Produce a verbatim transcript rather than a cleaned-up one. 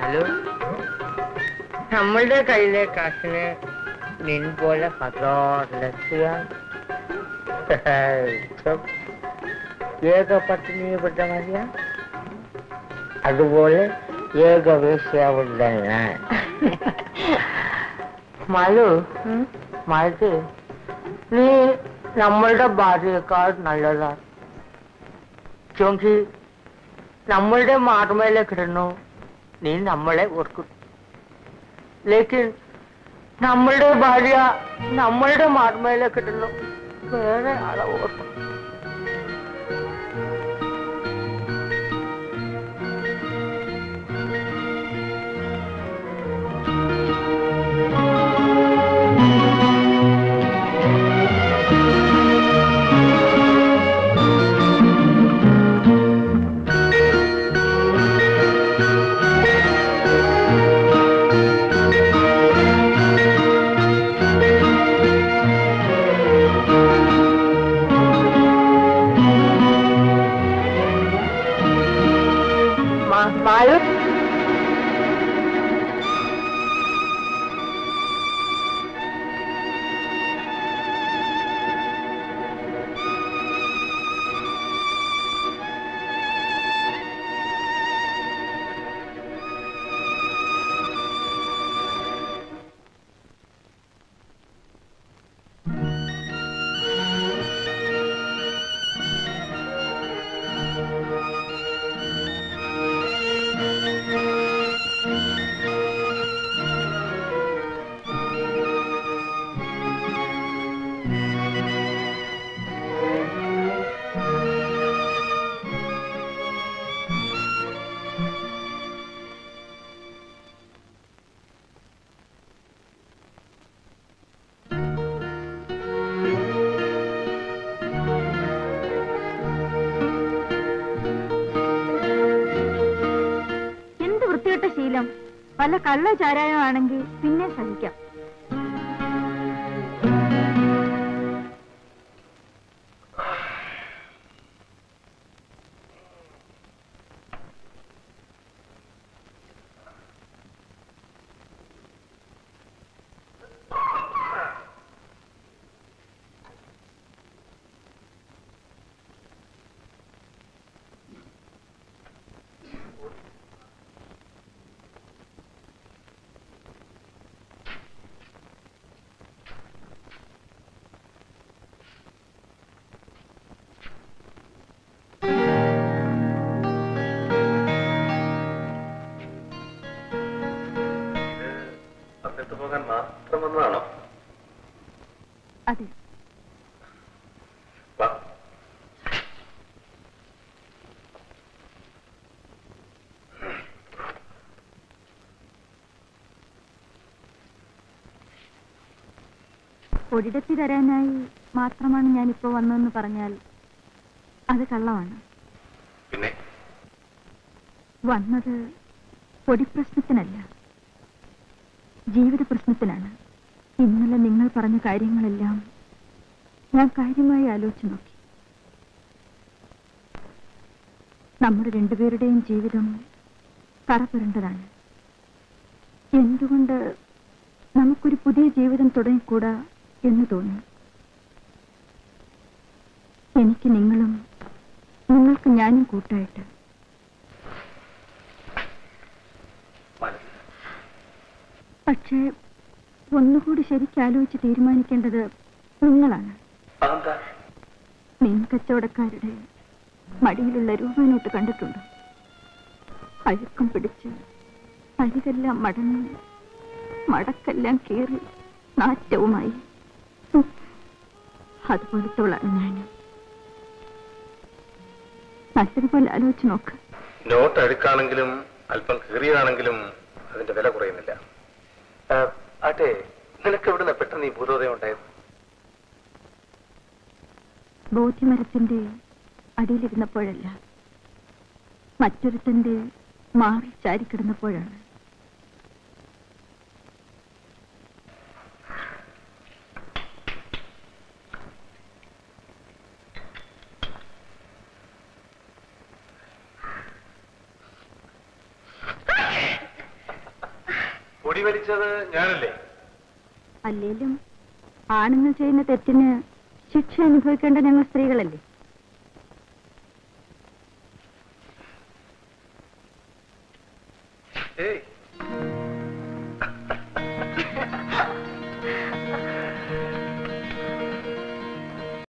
മാലു, നമ്മളുടെ കയ്യിലെ കാശിന് നിൻ പോലെ പത്രോലസിയാൻ ഏക പട്ടിണിപ്പെട്ട മതിയ, അതുപോലെ ഏകവേശ്യാവുള്ള ഞാൻ. മാലു, മാലു, നീ നമ്മളുടെ ഭാര്യയേക്കാൾ നല്ലതാണ്. क्योंकि നമ്മളുടെ മാർമേലെ കിടന്നു നീ നമ്മളെ ഓർക്കും. ലേക്കിൻ നമ്മളുടെ ഭാര്യ നമ്മളുടെ മാർമേലെ കിടന്നു വേറെ ആളെ ഓർക്കും. വല്ല കള്ള ചാരായമാണെങ്കിൽ പിന്നെ സഹിക്കാം. അതെ, ഒരിടത്തി തരാനായി മാത്രമാണ് ഞാനിപ്പോ വന്നതെന്ന് പറഞ്ഞാൽ അത് കള്ളമാണ്. പിന്നെ വന്നത് പൊടിപ്രശ്നത്തിനല്ല, ജീവിത പ്രശ്നത്തിനാണ്. ഇന്നലെ നിങ്ങൾ പറഞ്ഞ കാര്യങ്ങളെല്ലാം ഞാൻ കാര്യമായി ആലോചിച്ചു നോക്കി. നമ്മുടെ രണ്ടുപേരുടെയും ജീവിതം കറപുരണ്ടതാണ്. എന്തുകൊണ്ട് നമുക്കൊരു പുതിയ ജീവിതം തുടങ്ങിക്കൂടാ എന്ന് തോന്നി. എനിക്ക് നിങ്ങളും നിങ്ങൾക്ക് ഞാനും കൂട്ടായിട്ട്. പക്ഷേ ഒന്നുകൂടി ശരിക്കാലോചിച്ച് തീരുമാനിക്കേണ്ടത് നിങ്ങളാണ്. മീൻ കച്ചവടക്കാരുടെ മടിയിലുള്ള രൂപനോട്ട് കണ്ടിട്ടുണ്ട്. അഴുക്കം പിടിച്ച് അരികെല്ലാം മടങ്ങി മടക്കെല്ലാം കീറി നാറ്റവുമായി. അതുപോലത്തോളാണ് ഞാനും. നല്ലതുപോലെ ആലോചിച്ച് നോക്ക്. നോട്ട് അഴുക്കാണെങ്കിലും അല്പം കീറിയതാണെങ്കിലും അതിന്റെ വില കുറയുന്നില്ല. ആട്ടെ, നിനക്ക് എവിടുന്ന പെട്ടെന്ന് ഈ ഭൂതോദയം ഉണ്ടായത്? ബോധ്യമരത്തിന്റെ അടിയിലിരുന്നപ്പോഴല്ല, മറ്റൊരുത്തന്റെ മാറി ചാരിക്കിടന്നപ്പോഴാണ്. കൊടി വലിച്ചത് ഞാനല്ലേ? അല്ലേലും ആണുങ്ങൾ ചെയ്യുന്ന തെറ്റിന് ശിക്ഷ അനുഭവിക്കേണ്ട ഞങ്ങൾ സ്ത്രീകളല്ലേ? ഏയ്